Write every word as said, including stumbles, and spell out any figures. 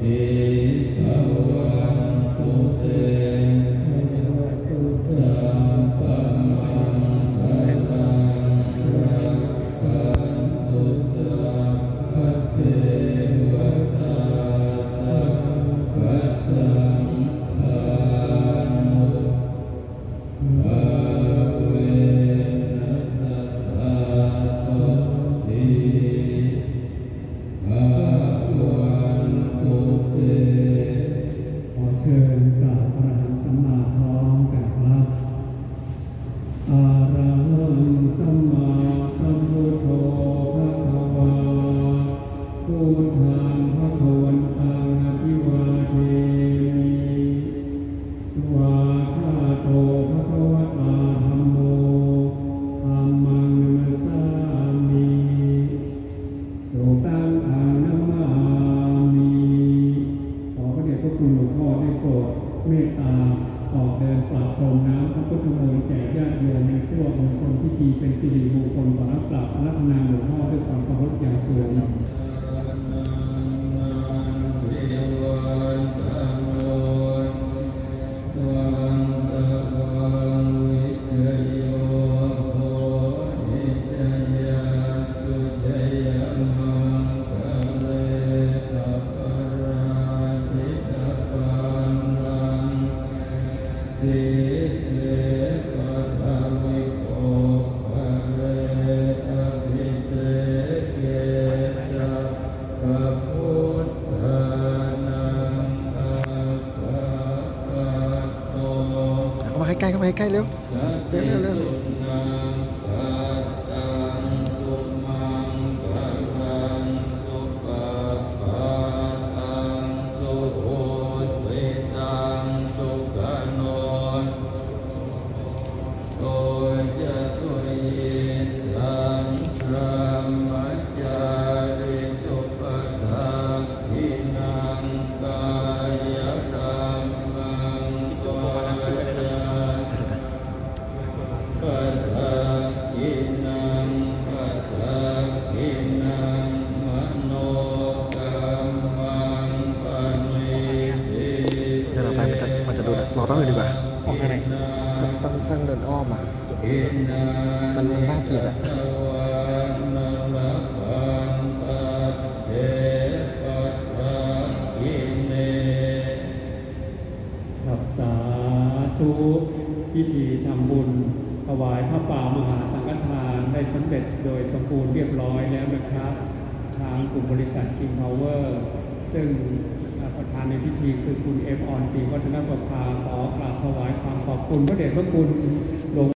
ใกล้เข้ามาใกล้เร็วเร็วเร็วเร็วเราต้องเลยดีกว่าออกทางไหนต้องต้องเดินอ้อมอ่ะมันน่าเกลียดอ่ะรักษาทุกพิธีทำบุญถวายพระป่ามหาสังฆทานได้สำเร็จโดยสมบูรณ์เรียบร้อยแล้วนะครับทางกลุ่มบริษัท King Power ซึ่งประธานในพิธีคือคุณเอฟออนศรีวัฒนประภาขอกราบถวายความขอบคุณพระเดชพระคุณหลวง